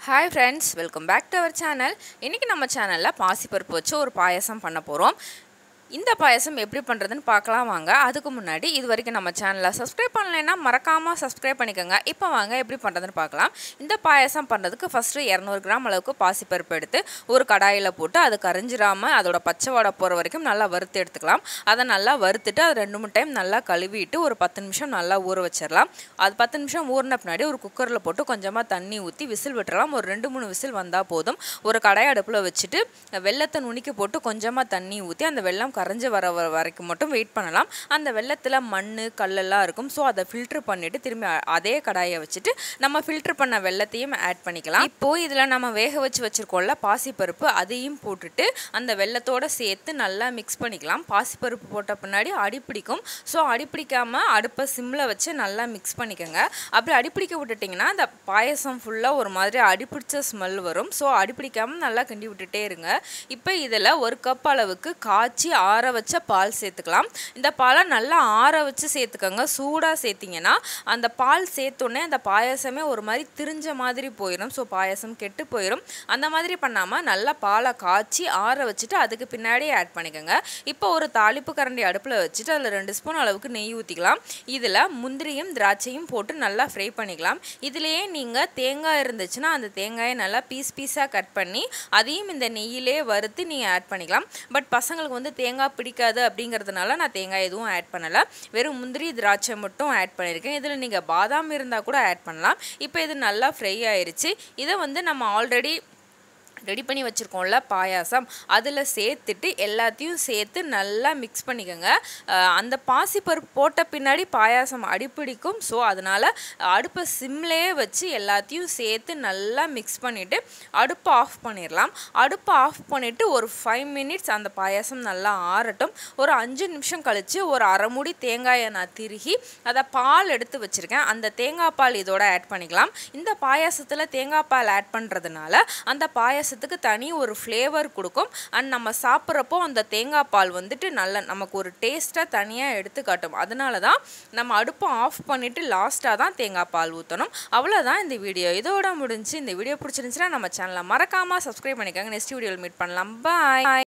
Hi friends, welcome back to our channel. இன்னைக்கு நம்ம சேனல்ல பாசிப்பருப்பு வச்சு ஒரு பாயாசம் பண்ண போறோம். இந்த பாயாசம் எப்படி பண்றதுன்னு பார்க்கலாம் வாங்க. அதுக்கு முன்னாடி இதுவரைக்கும் நம்ம சேனலை சப்ஸ்கிரைப் பண்ணலைன்னா மறக்காம சப்ஸ்கிரைப் பண்ணிக்கோங்க. இப்போ வாங்க எப்படி பண்றதுன்னு பார்க்கலாம். இந்த பாயாசம் பண்றதுக்கு ஃபர்ஸ்ட் 200 கிராம் அளவுக்கு பாசிப்பருப்பு எடுத்து ஒரு கடாயில போட்டு அது கரிஞ்சிராம அதோட பச்சை வாடை போற வரைக்கும் நல்லா வறுத்து எடுத்துக்கலாம். அதை நல்லா வறுத்துட்டு அது 2-3 டைம் நல்லா கழுவிட்டு ஒரு 10 நிமிஷம் நல்லா ஊற வச்சிரலாம். அது 10 நிமிஷம் ஊறின பின்னாடி ஒரு குக்கர்ல போட்டு கொஞ்சமா தண்ணி ஊத்தி விசில் விட்டுறலாம். ஒரு 2-3 விசில் வந்தா போதும். ஒரு கடாய் அடுப்புல வச்சிட்டு வெல்லத்தை நுணுக்கி போட்டு கொஞ்சமா தண்ணி ஊத்தி அந்த வெல்லம் கரைஞ்சு வர வரைக்கும் மட்டும் வெயிட் பண்ணலாம். அந்த வெல்லத்துல மண்ணு கல்லெல்லாம் இருக்கும். ஸோ அதை ஃபில்டர் பண்ணிட்டு திரும்பி அதே கடாயை வச்சுட்டு நம்ம ஃபில்டர் பண்ண வெல்லத்தையும் ஆட் பண்ணிக்கலாம். இப்போ இதுல நம்ம வேக வச்சு வச்சிருக்கோம்ல பாசிப்பருப்பு, அதையும் போட்டுட்டு அந்த வெல்லத்தோட சேர்த்து நல்லா மிக்ஸ் பண்ணிக்கலாம். பாசிப்பருப்பு போட்ட பின்னாடி அடிப்பிடிக்கும். ஸோ அடிப்பிடிக்காம அடுப்பை சிம்ல வச்சு நல்லா மிக்ஸ் பண்ணிக்கோங்க. அப்படி அடிப்பிடிக்க விட்டுட்டிங்கன்னா அந்த பாயசம் ஃபுல்லாக ஒரு மாதிரி அடிப்பிடிச்ச ஸ்மெல் வரும். ஸோ அடிப்பிடிக்காம நல்லா கிண்டி விட்டுட்டே இருங்க. இப்போ இதில் 1 கப் அளவுக்கு காய்ச்சி ஆற வச்ச பால் சேர்த்துக்கலாம். இந்த பாலை நல்லா ஆற வச்சு சேர்த்துக்கோங்க. சூடாக சேர்த்திங்கன்னா அந்த பால் சேர்த்தோடனே அந்த பாயசமே ஒரு மாதிரி திரிஞ்ச மாதிரி போயிடும். ஸோ பாயசம் கெட்டு போயிடும். அந்த மாதிரி பண்ணாமல் நல்லா பாலை காய்ச்சி ஆற வச்சுட்டு அதுக்கு பின்னாடி ஆட் பண்ணிக்கோங்க. இப்போ ஒரு தாளிப்பு கரண்டி அடுப்பில் வச்சுட்டு அதில் 2 ஸ்பூன் அளவுக்கு நெய் ஊற்றிக்கலாம். இதில் முந்திரியும் திராட்சையும் போட்டு நல்லா ஃப்ரை பண்ணிக்கலாம். இதுலேயே நீங்கள் தேங்காய் இருந்துச்சுன்னா அந்த தேங்காயை நல்லா பீஸாக கட் பண்ணி அதையும் இந்த நெய்யிலே வறுத்து நீங்கள் ஆட் பண்ணிக்கலாம். பட் பசங்களுக்கு வந்து தேங்காய் பிடிக்காது அப்படிங்கிறதுனால நான் தேங்காய் எதுவும் ஆட் பண்ணலை. வெறும் முந்திரி திராட்சை மட்டும் ஆட் பண்ணியிருக்கேன். இதில் நீங்கள் பாதாம் இருந்தால் கூட ஆட் பண்ணலாம். இப்போ இது நல்லா ஃப்ரை ஆயிடுச்சு. இதை வந்து நம்ம ஆல்ரெடி ரெடி பண்ணி வச்சுருக்கோம்ல பாயாசம், அதில் சேர்த்துட்டு எல்லாத்தையும் சேர்த்து நல்லா மிக்ஸ் பண்ணிக்கோங்க. அந்த பாசிப்பருப்பு போட்ட பின்னாடி பாயாசம் அடிப்பிடிக்கும். ஸோ அதனால் அடுப்பை சிம்லேயே வச்சு எல்லாத்தையும் சேர்த்து நல்லா மிக்ஸ் பண்ணிவிட்டு அடுப்பை ஆஃப் பண்ணிடலாம். அடுப்பை ஆஃப் பண்ணிவிட்டு ஒரு 5 மினிட்ஸ் அந்த பாயாசம் நல்லா ஆறட்டும். ஒரு 5 நிமிஷம் கழித்து ஒரு அரை மூடி தேங்காயை நான் திருகி அதை பால் எடுத்து வச்சுருக்கேன். அந்த தேங்காய் பால் இதோட ஆட் பண்ணிக்கலாம். இந்த பாயாசத்தில் தேங்காய் பால் ஆட் பண்ணுறதுனால அந்த பாயாசத்துக்கு தனி ஒரு ஃப்ளேவர் கொடுக்கும். அண்ட் நம்ம சாப்பிட்றப்போ அந்த தேங்காய் பால் வந்துட்டு நல்ல நமக்கு ஒரு டேஸ்ட்டாக தனியாக எடுத்து காட்டும். அதனால தான் நம்ம அடுப்பை ஆஃப் பண்ணிவிட்டு லாஸ்ட்டாக தான் தேங்காய் பால் ஊற்றணும். அவ்வளோதான் இந்த வீடியோ. இதோட முடிஞ்சு. இந்த வீடியோ பிடிச்சிருந்துச்சுன்னா நம்ம சேனலை மறக்காமல் சப்ஸ்கிரைப் பண்ணிக்கோங்க. நெக்ஸ்ட் வீடியோவில் மீட் பண்ணலாம். பாய்.